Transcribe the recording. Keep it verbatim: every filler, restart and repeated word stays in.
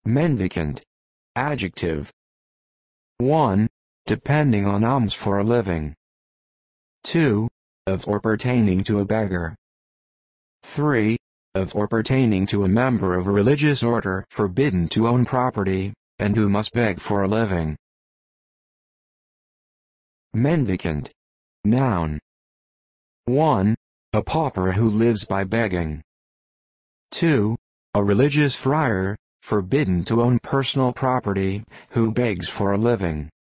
Mendicant. Adjective. one. Depending on alms for a living. two. Of or pertaining to a beggar. three. Of or pertaining to a member of a religious order forbidden to own property, and who must beg for a living. Mendicant. Noun. one. A pauper who lives by begging. two. A religious friar, forbidden to own personal property, who begs for a living.